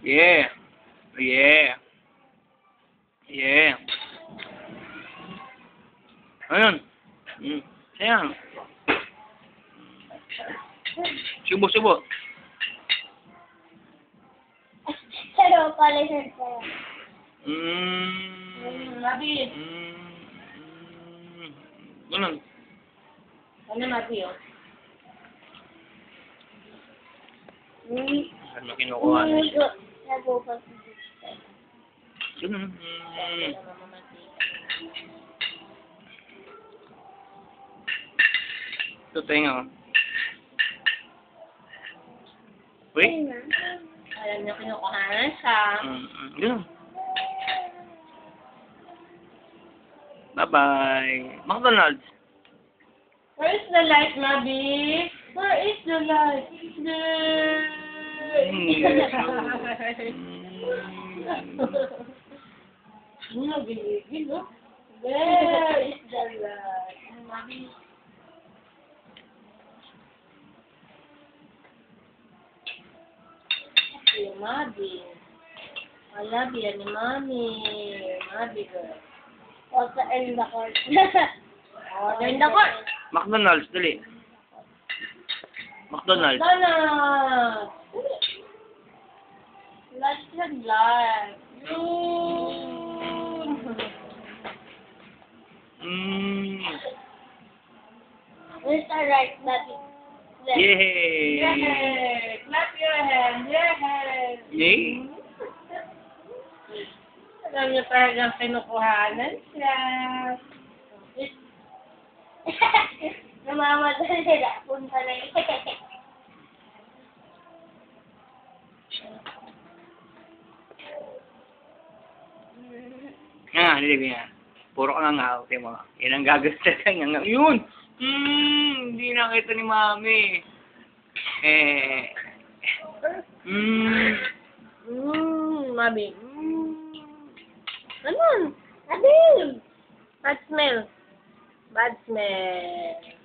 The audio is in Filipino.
Yeah. Yeah. Yeah. Ayun. Ayan. Subo. Pero pala siya tayo. Mabi. Ganun. Ano mabi, oh? Saan mo kinukuha niya? Nagupas. Ganun. Ito tenga ko. Uy? Alam niyo kinukuhanan siya. Ganun. Bye-bye. McDonald's. Where is the light, Mabi? Where is the light? Nabigil, no? Where is the light? Mabi. Okay, Mabi. I love you, ni Mami. Mabi, girl. O sa end the court. Oh, in the court. McDonald's, dali. McDonald's. McDonald's. Let's get live. Yun. Where's the right button? Left. Yay! Yay! Clap your hands. Yay! Yay! Alam niyo talagang kinukuhanan siya. Namamadali sila. Punta na yun. Hindi nga. Puro ka nga nga. Mo. Yan ang gagastos ka nga. Yun! Hindi nakita ni Mami. Mabi. Ano? Sabi! Bad smell. Bad smell.